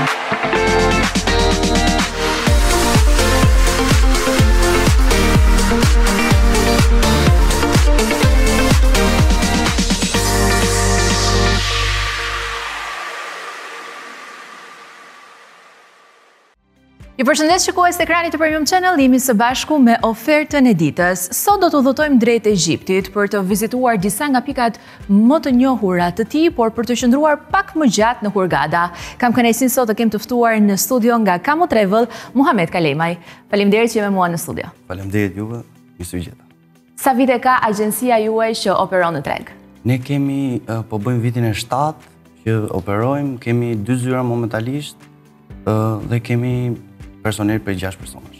Ju përshëndes shikues të ekranit të Premium Channel, jemi së bashku me ofertën e ditës. Sot do të udhëtojmë drejt Egjiptit për të vizituar disa nga pikat më të njohura të tij, por për të qëndruar pak më gjatë në Hurghada. Kam kënaqësinë sot të kem të ftuar në studio nga Kamo Travel, Muhamet Kalemaj. Faleminderit që jemi me mua në studio. Faleminderit juve, mirë se vjen. Sa vite ka agjencia juaj që operon në treg? Ne kemi po bëjmë vitin e 7 që operojmë, kemi 2 zyra momentalisht dhe kemi personel për 6 personash.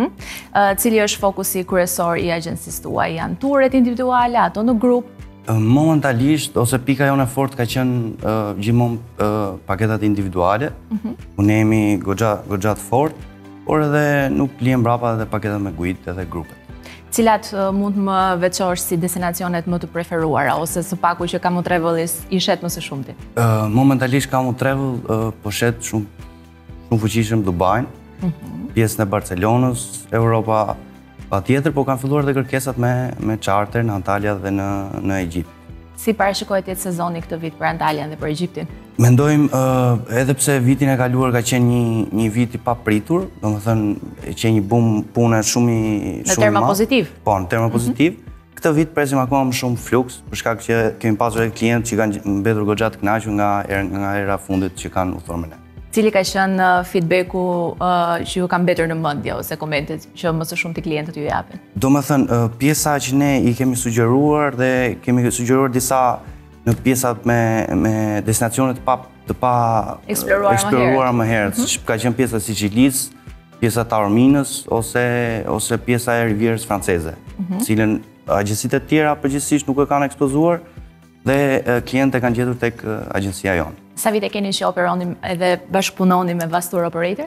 Cili është fokusi kryesor i agjencisë tuaj? Janë turet individuale, ato në grup? Momentalisht, ose pika jone fort ka qenë gjithmonë paketat individuale. Ne jemi goxha të fort, por edhe nuk lihem brapa edhe paketat me guid edhe grupet. Cilat mund më veçosh si destinacionet më të preferuara, ose së paku që Kamo Travel i shet më së shumti? Momentalisht Kamo Travel po shet shumë fuqishëm Dubajin, pjesën e Barcelonës, Europa patjetër, po kanë filluar dhe kërkesat me charter në Antalya dhe në Egjipt. Si parashikohet jetë sezoni këtë vit për Antalyan dhe për Egjiptin? Mendojmë, edhe pse vitin e kaluar ka qenë një vit i papritur, domethënë që një bum pune shumë i në terma pozitiv. Po, në terma pozitiv. Këtë vit presim akoma më shumë fluks, për shkak që kemi pasur edhe klientë që kanë mbetur goxha të kënaqur nga era fundit që kanë udhëtuar me ne. Cili ka qenë feedbacku që ju ka mbetur në mendje ose komentet që më së shumti klientët ju japin? Domethënë, pjesa që ne i kemi sugjeruar dhe kemi sugjeruar disa në pjesat me destinacione të pa eksploruara më herët, ka qenë pjesa e Sicilisë, pjesa e Taorminës ose pjesa e Rivierës franceze, cilën agjencitë të tjera përgjithsisht nuk e kanë ekspozuar dhe klientët e kanë gjetur tek agjencia jonë. Sa vite keni që operoni edhe bashkëpunoni me Vastur Operator?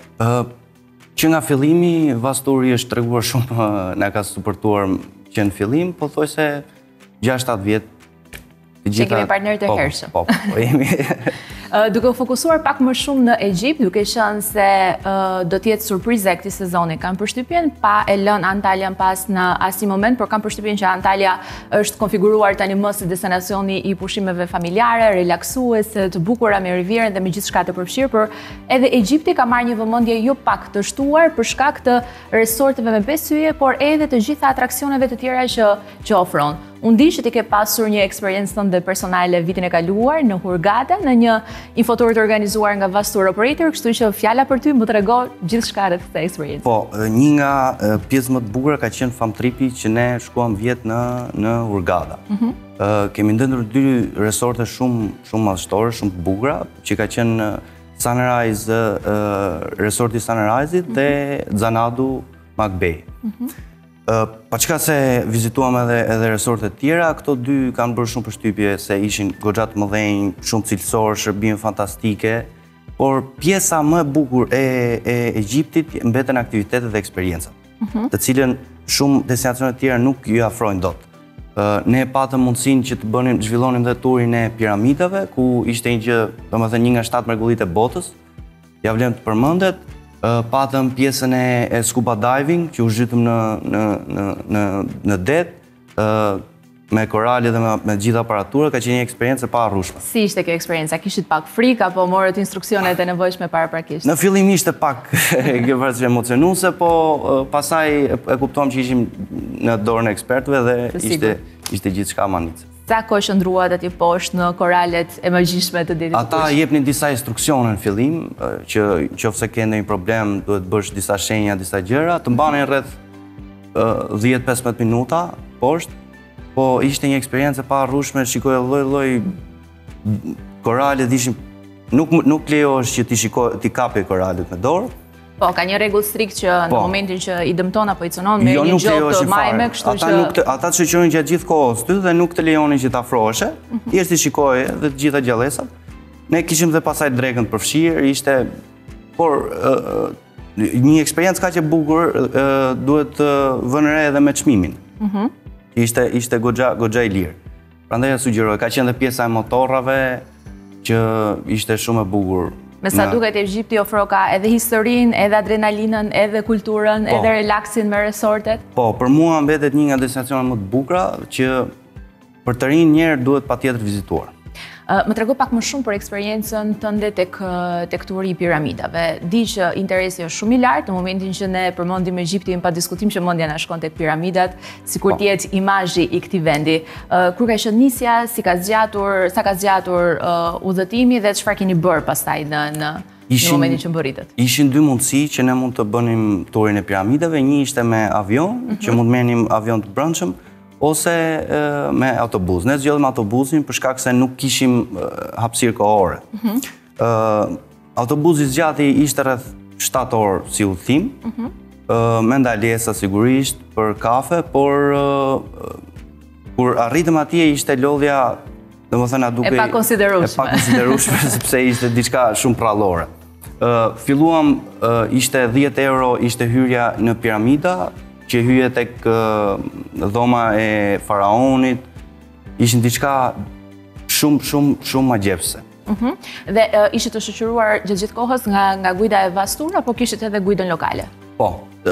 Që nga fillimi, Vasturi është treguar shumë, na ka suportuar që në fillim, po thoj se 6-7 vjet. Që kemi partner të hershëm. Po, jemi. Duke u fokusuar pak më shumë në Egjipt, duke qenë se do t'jetë surprize këtij sezoni, kam përshtypjen pa e lënë Antalyan pas në asnjë moment, por kam përshtypjen që Antalya është konfiguruar tani më si destinacioni i pushimeve familjare, relaksuese, të bukura me rivierën dhe me gjithçka të përfshirë, por edhe Egjipti ka marrë një vëmendje jo pak të shtuar për shkak të resorteve me 5 yje, por edhe të gjitha atraksioneve të tjera që ofron. Unë di që ti ke pasur një eksperiencë tënde personale vitin e kaluar në Hurghada, në një infotur të organizuar nga Vastur Operator, kështu që fjala për ty më trego gjithçka rreth kësaj eksperiencë. Po, një nga pjesë më të bukura ka qenë famtripi që ne shkuam vjet në Hurghada. Kemi ndëndur 2 resorte shumë madhështore, shumë të bukura, që ka qenë Sunrise, resorti Sunrise-it dhe Xanadu Makbej. Pa qka se vizituam edhe resortet tjera, këto 2 kanë bërë shumë përshtypje se ishin goxha të mëdhenj, shumë cilësor, shërbime fantastike, por pjesa më e bukur e Egjiptit mbeten aktivitetet dhe eksperiencat, të cilën shumë destinacionet tjera nuk ju afrojnë dot. Ne patëm mundësinë që të zhvillonim dhe turin e piramidave, ku ishte një gjë, domethënë një nga 7 mrekullitë e botës, ja vlen të përmendet. Patëm pjesën e scuba diving, që u zhytëm në det, me korale dhe me gjitha aparatura, ka qenë një eksperiencë e paharrueshme. Si ishte kjo eksperiencë? Kishit pak frikë apo morët instruksionet e nevojshme paraprakisht? Në fillim ishte pak kjo vërtet emocionuese, po pastaj e kuptuam që ishim në dorën e ekspertëve dhe ishte gjithçka manice. Sa kohë qëndruat aty poshtë në koralet e magjishme të ditit? Ata jepnin disa instruksione në fillim, që nëse ke ndonjë problem, duhet bësh disa shenja, disa gjëra, të mbanin rreth 10-15 minuta poshtë, po ishte një eksperiencë e paharrueshme, shikoja lloj-lloj korale, nuk lejohesh që ti kapi koralet me dorë. Po, ka një rregull strikt që në momentin që i dëmton apo i cënon me një gjop të majme, kështu që... Ata të shoqërojnë gjatë gjithë kohës ty dhe nuk të lejonin që të afroheshe, thjesht i shikoje dhe të gjitha gjallësat. Ne kishim dhe pasaj drekën të përfshirë, ishte... Por, një eksperiencë kaq e bukur duhet vënë re edhe me çmimin. Ishte goxha i lirë. Prandaj ja sugjeroj, ka qenë dhe pjesa e motorrave që ishte shumë e bukur. Me sa duket Egjipti ofro ka edhe historinë, edhe adrenalinën, edhe kulturën, edhe relaksin me resortet. Po, për mua mbetet një nga destinacionet më të bukura që për të rinë njerë duhet patjetër vizituar. Më trego pak më shumë për eksperiencën tënde tek turi i piramidave. Di që interesi është shumë i lartë në momentin që ne përmendim Egjiptin, pa diskutim që mendja na shkon tek piramidat, sikur të jetë imazhi i këtij vendi. Kur ka qenë nisja, sa ka zgjatur udhëtimi dhe çfarë keni bërë pastaj në momentin që mbërritet? Ishin dy mundësi që ne mund të bënim turin e piramidave, një ishte me avion, që mund të merrnim avion të brendshëm, ose me autobus. Ne zgjodhëm autobusin për shkak se nuk kishim hapësirë kohore. Autobusi zgjati ishte rreth 7 orë si udhëtim, me ndalesa sigurisht për kafe, por kur arritëm atje ishte lodhja, domethënë duke e pakonsiderueshme sepse ishte diçka shumë prallore. Filluam, ishte 10 euro, ishte hyrja në piramida, që hyje tek dhoma e faraonit, ishin diçka shumë magjepse. Dhe ishte të shoqëruar gjatë gjithë kohës nga guida e vastur, apo kishit edhe guidën lokale? Po,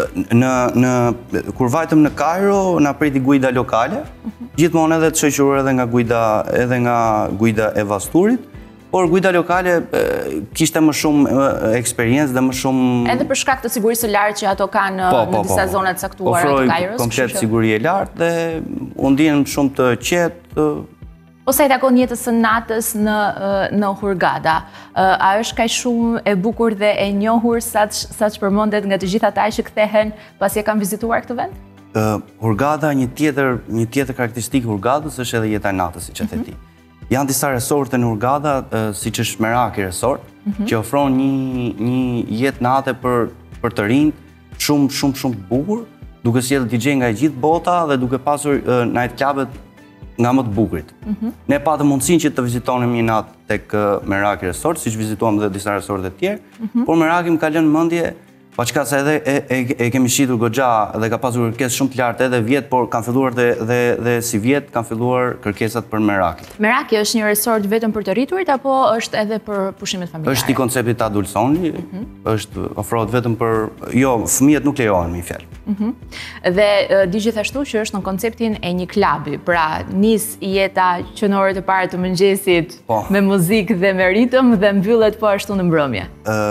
kur vajtëm në Kairo, na priti guida lokale, gjithmonë edhe të shoqëruar edhe nga guida e vasturit, por guida lokale kishte më shumë eksperiencë dhe më shumë... Edhe për shkak të sigurisë së lartë që ato kanë në disa zona të caktuara të Kairos. Ofroi komplet siguri e lartë dhe u ndjen shumë të qetë. Po sa i takon jetës së natës në Hurghada, a është kaq shumë e bukur dhe e njohur saç përmendet nga të gjithë ata që kthehen pasi e kanë vizituar këtë vend? Hurghada, një tjetër karakteristikë Hurghadës është edhe jeta e natës, siç e the ti. Janë disa resorte në Hurghada, siç është Meraki Resort, që ofron një jetë nate për të rinjt shumë të bukur, duke sjellë DJ nga gjithë bota dhe duke pasur night clubet nga më të bukurit. Ne patëm mundësinë që të vizitonim një natë tek Meraki Resort, siç vizituam edhe disa resorte të tjerë, por Meraki më ka lënë mendje, pa çka se edhe e kemi shitur goxha dhe ka pasur kërkesë shumë të lartë edhe vjet, por kanë filluar dhe si vjet kanë filluar kërkesat për Meraki. Meraki është një resort vetëm për të rriturit apo është edhe për pushimet familjare? Është i konceptit adulsoni, ofrohet vetëm për, jo, fëmijët nuk lejohen me fjalë. Dhe di gjithashtu që është në konceptin e një klubi, pra nis jeta që në orët e para të mëngjesit me muzikë dhe me ritëm dhe mbyllet po ashtu në mbrëmje.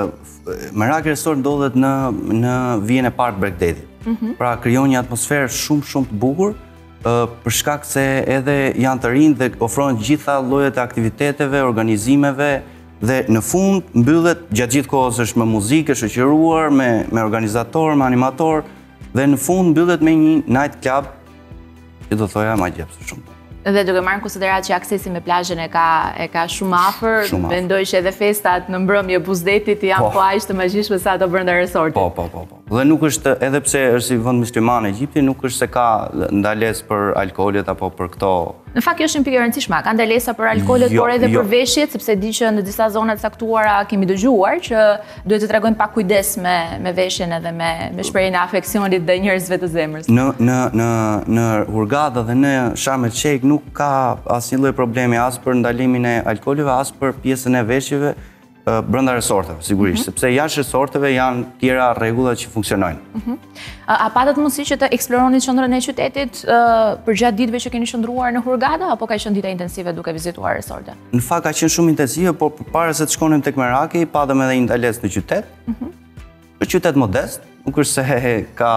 Meraki Resort ndodhet në vijën e parë të Bregdetit. Pra krijon një atmosferë shumë të bukur, për shkak se edhe janë të rinj dhe ofrojnë gjitha llojet e aktiviteteve, organizimeve dhe në fund mbyllet gjatë gjithë kohës është me muzikë, shoqëruar me organizator, me animator dhe në fund mbyllet me një night club që do thoja magjepse shumë. Dhe duke marrë në konsiderat që aksesi me plazhin e ka shumë afër, mendoj që edhe festat në mbrëmje Buzdetit janë po aq të magjishme sa ato brenda resortit. Po. Dhe nuk është, edhe pse është si vend musliman Egjipti, nuk është se ka ndalesë për alkoolet apo për këto. Në fakt kjo është një pikë e rëndësishme, ka ndalesa për alkoolet, por edhe për veshjet, sepse di që në disa zona të caktuara kemi dëgjuar që duhet të tregojnë pak kujdes me veshjen edhe me shprehjen e afeksionit dhe njerëzve të zemrës. Në Hurghada dhe në Sharm el Sheikh nuk ka asnjë lloj problemi as për ndalimin e alkooleve, as për pjesën e veshjeve brenda resorteve, sigurisht, sepse jashtë resorteve janë tjera rregulla që funksionojnë. A patët mundësi që të eksploroni qendrën e qytetit përgjatë ditëve që keni qëndruar në Hurghada, apo ka qenë dita intensive duke vizituar resorte? Në fakt ka qenë shumë intensive, por përpara se të shkonim tek Meraki, patëm edhe një ndalesë në qytet. Është qytet modest, nuk është se ka...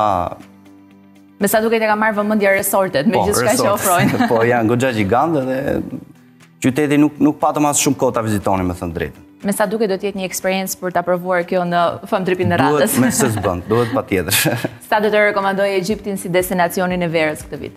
Me sa duket e ka marrë vëmendje resortet, me gjithçka që ofrojnë. Po, janë goxha gjigante dhe qyteti nuk patëm as shumë kohë ta vizitonim, me thënë drejtën. Me sa duket do të jetë një eksperiencë për ta provuar kjo në famtripin në radhës. Duhet me së zbënd, duhet patjetër. Sa do të rekomandoj Egjiptin si destinacionin e verës këtë vit?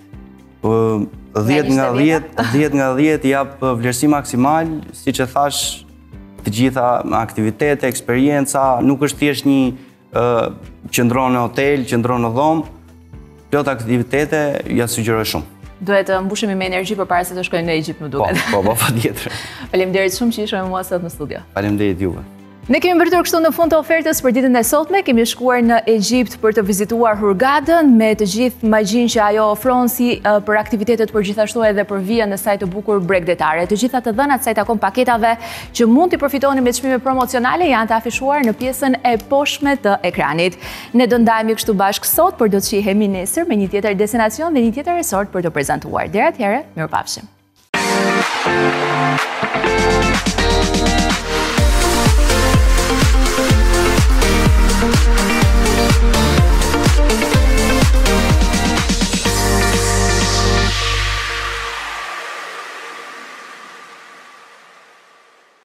10 nga 10 jap vlerësim maksimal, siç e thash, të gjitha aktivitete, eksperienca, nuk është thjesht një qëndron në hotel, qëndron në dhomë, plot aktivitete, ja sugjeroj shumë. Duhet të mbushemi me energji përpara se të shkojmë në Egjipt, më duket. Po, patjetër. Faleminderit shumë që ishe me mua sot në studio. Faleminderit juve. Ne kemi mbërtur kështu në fund të ofertës për ditën e sotme, kemi shkuar në Egjipt për të vizituar Hurghadën me të gjithë magjinë që ajo ofron si për aktivitetet por gjithashtu edhe për vijën e saj të bukur bregdetare. Të gjitha të dhënat sa i takon paketave që mund t'i përfitoni me çmime promocionale janë të afishuar në pjesën e poshtme të ekranit. Ne do ndajemi kështu bashkë sot, por do të shihemi nesër me një tjetër destinacion dhe një tjetër resort për të prezantuar. Deri atëherë, mirupafshim.